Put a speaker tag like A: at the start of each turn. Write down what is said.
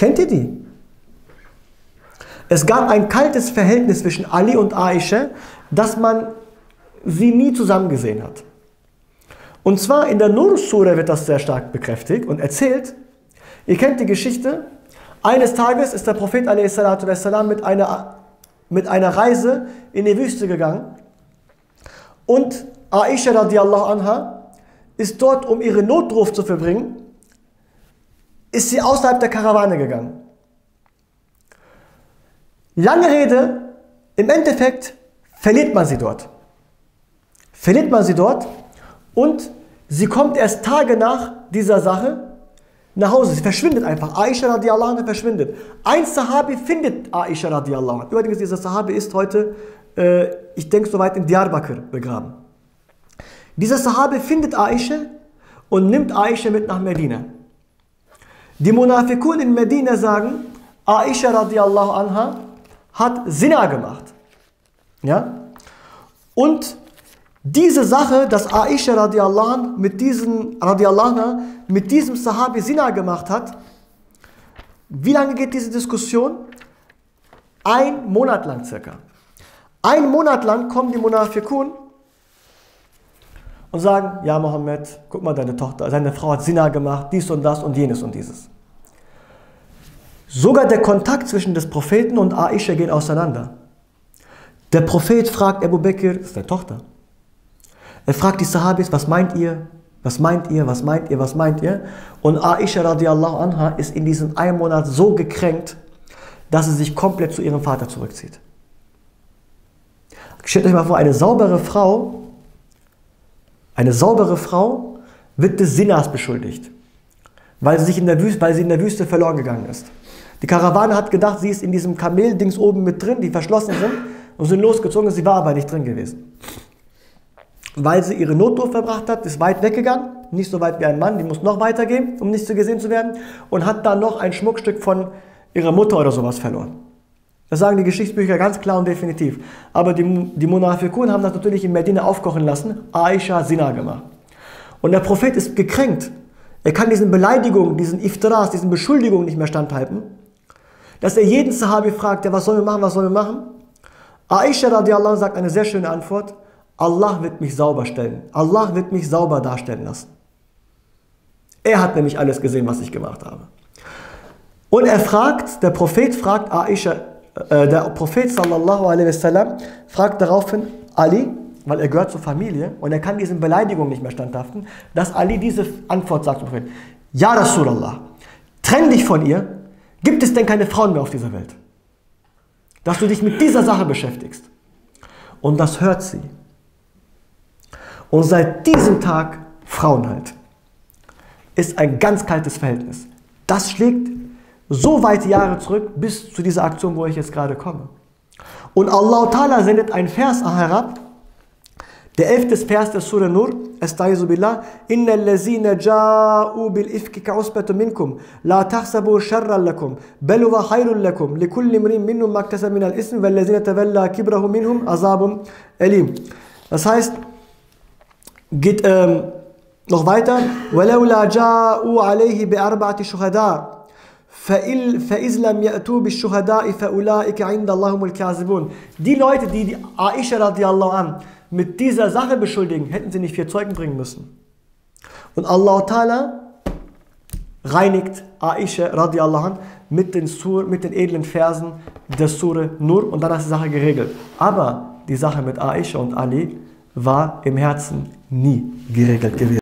A: Kennt ihr die? Es gab ein kaltes Verhältnis zwischen Ali und Aisha, dass man sie nie zusammen gesehen hat. Und zwar in der Nur-Sura wird das sehr stark bekräftigt und erzählt. Ihr kennt die Geschichte. Eines Tages ist der Prophet a.s. mit einer Reise in die Wüste gegangen. Und Aisha radiallahu anha ist dort, um ihren Notruf zu verbringen, ist sie außerhalb der Karawane gegangen. Lange Rede, im Endeffekt verliert man sie dort. Und sie kommt erst Tage nach dieser Sache nach Hause. Sie verschwindet einfach. Aisha radiallahu anha verschwindet. Ein Sahabi findet Aisha radiallahu anha. Übrigens, dieser Sahabi ist heute, ich denke, soweit in Diyarbakir begraben. Dieser Sahabi findet Aisha und nimmt Aisha mit nach Medina. Die Munafikun in Medina sagen, Aisha radiallahu anha hat Zina gemacht. Ja? Und diese Sache, dass Aisha radiallahu anha mit diesem Sahabi Zina gemacht hat, wie lange geht diese Diskussion? 1 Monat lang circa. 1 Monat lang kommen die Munafikun und sagen, ja Mohammed, guck mal, deine Frau hat Zina gemacht, dies und das und jenes und dieses. Sogar der Kontakt zwischen des Propheten und Aisha geht auseinander. Der Prophet fragt Abu Bakr, das ist seine Tochter, er fragt die Sahabis, was meint ihr? Was meint ihr? Was meint ihr? Was meint ihr? Und Aisha radiallahu anha ist in diesem 1 Monat so gekränkt, dass sie sich komplett zu ihrem Vater zurückzieht. Stellt euch mal vor, eine saubere Frau wird des Sinas beschuldigt, weil sie in der Wüste verloren gegangen ist. Die Karawane hat gedacht, sie ist in diesem Kameldings oben mit drin, die verschlossen sind, und sind losgezogen, sie war aber nicht drin gewesen. Weil sie ihre Notdurft verbracht hat, ist weit weggegangen, nicht so weit wie ein Mann, die muss noch weitergehen, um nicht gesehen zu werden, und hat dann noch ein Schmuckstück von ihrer Mutter oder sowas verloren. Das sagen die Geschichtsbücher ganz klar und definitiv. Aber die Munafikun haben das natürlich in Medina aufkochen lassen, Aisha hat Zina gemacht. Und der Prophet ist gekränkt. Er kann diesen Beleidigungen, diesen Iftiras, diesen Beschuldigungen nicht mehr standhalten, dass er jeden Sahabi fragt, ja, was sollen wir machen, was sollen wir machen? Aisha radiallahu anha sagt eine sehr schöne Antwort, Allah wird mich sauber stellen. Allah wird mich sauber darstellen lassen. Er hat nämlich alles gesehen, was ich gemacht habe. Und der Prophet fragt Aisha, der Prophet sallallahu alaihi wasallam fragt daraufhin Ali, weil er gehört zur Familie und er kann diesen Beleidigungen nicht mehr standhaften, dass Ali diese Antwort sagt zum Prophet, Ja Rasulallah, trenn dich von ihr, gibt es denn keine Frauen mehr auf dieser Welt? Dass du dich mit dieser Sache beschäftigst. Und das hört sie. Und seit diesem Tag, Frauen halt, ist ein ganz kaltes Verhältnis. Das schlägt so weit Jahre zurück, bis zu dieser Aktion, wo ich jetzt gerade komme. Und Allah Ta'ala sendet einen Vers herab, der 11. Vers der Surah Nur, Estaizu billah, Innal lazina ja'u bil ifki ka'usbatu minkum, la tahsabu sharran lakum, bal huwa khairun lakum, likulli imrin minhum maktasaba min al-ism, wal lazina tawalla kibrahu minhum azabun alim. Das heißt, geht noch weiter, وَلَوْلَا جَاءُوا عَلَيْهِ بِأَرْبَعَةِ شُهَدَاءَ فَإِذْ لَمْ يَأْتُوا بِالشُّهَدَاءِ فَأُولَٰئِكَ عِنْدَ اللَّهِ هُمُ الْكَاذِبُونَ. Die Leute, die Aisha radiallahu an mit dieser Sache beschuldigen, hätten sie nicht 4 Zeugen bringen müssen. Und Allah Ta'ala reinigt Aisha radiallahu an mit den edlen Versen der Surah Nur und dann ist die Sache geregelt. Aber die Sache mit Aisha und Ali war im Herzen nie geregelt gewesen.